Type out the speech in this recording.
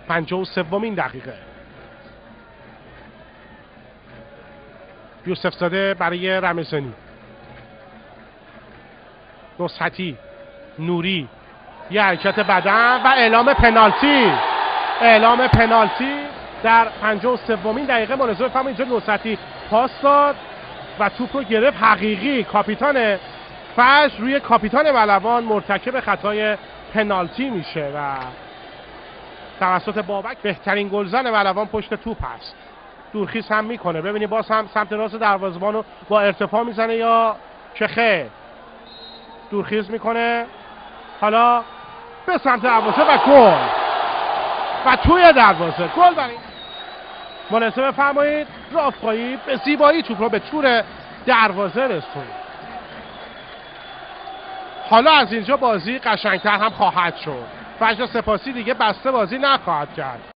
53مین دقیقه. یوسف زاده برای رمضانی، نصحتی، نوری، یه حرکت بدن و اعلام پنالتی. اعلام پنالتی در 53مین دقیقه. ملاحظه بفرمایید اینجا نصحتی پاس داد و توپ رو گرفت. حقیقی کاپیتان فجر روی کاپیتان ملوان مرتکب خطای پنالتی میشه و توسط بابک بهترین گلزن ملوان پشت توپ هست. دورخیز هم میکنه. ببینید باز هم سمت راست دروازه‌بان رو با ارتفاع میزنه یا چه خیر. دورخیز میکنه حالا به سمت دروازه و گل و توی دروازه گل. برای ملاحظه بفرمایید رافقایی به زیبایی توپ رو به تور دروازه رسوند. حالا از اینجا بازی قشنگتر هم خواهد شد. فجر سپاسی دیگه بسته بازی نخواهد کرد.